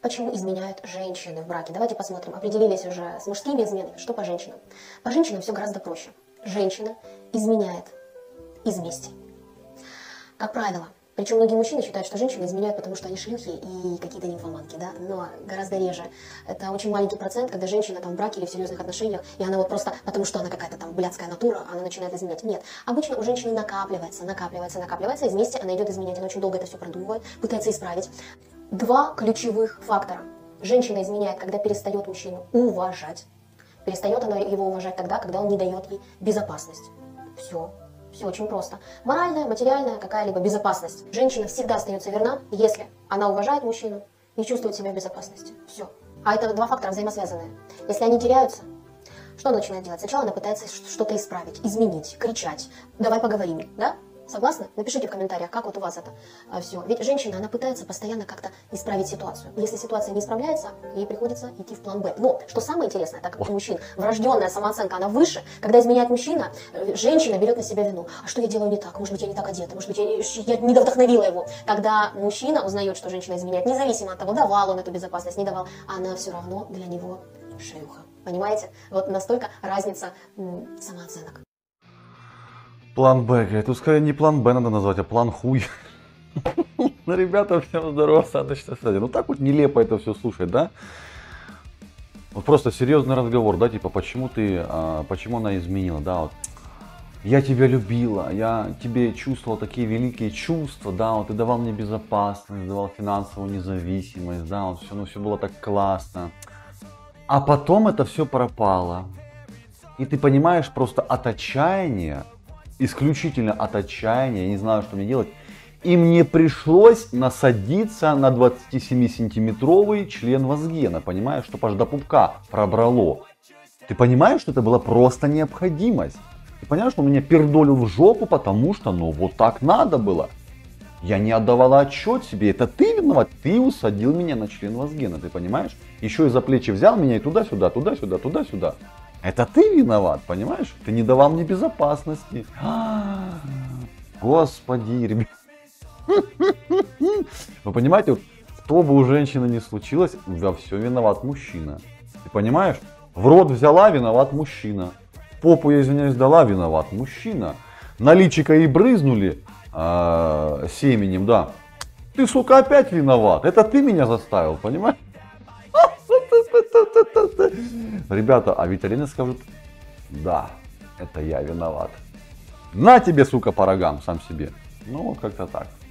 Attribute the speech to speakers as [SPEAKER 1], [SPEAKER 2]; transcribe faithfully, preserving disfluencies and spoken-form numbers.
[SPEAKER 1] Почему изменяют женщины в браке? Давайте посмотрим. Определились уже с мужскими изменами. Что по женщинам? По женщинам все гораздо проще. Женщина изменяет из мести. Как правило. Причем многие мужчины считают, что женщины изменяют, потому что они шлюхи и какие-то нимфоманки, да, но гораздо реже. Это очень маленький процент, когда женщина там в браке или в серьезных отношениях, и она вот просто, потому что она какая-то там блядская натура, она начинает изменять. Нет, обычно у женщины накапливается, накапливается, накапливается, и вместе она идет изменять, она очень долго это все продумывает, пытается исправить. Два ключевых фактора. Женщина изменяет, когда перестает мужчину уважать. Перестает она его уважать тогда, когда он не дает ей безопасность. Все. Все очень просто. Моральная, материальная, какая-либо безопасность. Женщина всегда остается верна, если она уважает мужчину и чувствует себя в безопасности. Все. А это два фактора взаимосвязанные. Если они теряются, что она начинает делать? Сначала она пытается что-то исправить, изменить, кричать. Давай поговорим, да? Согласны? Напишите в комментариях, как вот у вас это а, все. Ведь женщина, она пытается постоянно как-то исправить ситуацию. Если ситуация не исправляется, ей приходится идти в план Б. Но, что самое интересное, так как у мужчин врожденная самооценка, она выше, когда изменяет мужчина, женщина берет на себя вину. А что я делаю не так? Может быть, я не так одета? Может быть, я, я не вдохновила его? Когда мужчина узнает, что женщина изменяет, независимо от того, давал он эту безопасность, не давал, она все равно для него шлюха. Понимаете? Вот настолько разница м, самооценок.
[SPEAKER 2] План Б, говорит, тут скорее не план Б надо назвать, а план хуй. Ну, ребята, всем здорово, Садочка, кстати. Ну, так вот нелепо это все слушать, да? Вот просто серьезный разговор, да, типа, почему ты, а, почему она изменила, да, вот. Я тебя любила, я тебе чувствовал такие великие чувства, да, вот ты давал мне безопасность, давал финансовую независимость, да, вот все, ну, все было так классно. А потом это все пропало. И ты понимаешь, просто от отчаяния, исключительно от отчаяния, я не знаю, что мне делать, и мне пришлось насадиться на двадцатисемисантиметровый член Вазгена, понимаешь, чтобы аж до пупка пробрало. Ты понимаешь, что это была просто необходимость? Ты понимаешь, что он меня пердолил в жопу, потому что, ну, вот так надо было. Я не отдавала отчет себе, это ты виноват, ты усадил меня на член Вазгена, ты понимаешь? Еще и за плечи взял меня и туда-сюда, туда-сюда, туда-сюда. Это ты виноват, понимаешь? Ты не давал мне безопасности. А-а-а. Господи, ребят. Вы понимаете, вот, что бы у женщины ни случилось, во всем виноват мужчина. Ты понимаешь? В рот взяла, виноват мужчина. Попу, я извиняюсь, дала, виноват мужчина. На личико и брызнули э, семенем, да. Ты, сука, опять виноват. Это ты меня заставил, понимаешь? Ребята, а виталины скажут, да, это я виноват. На тебе, сука, по рогам, сам себе. Ну, вот как-то так.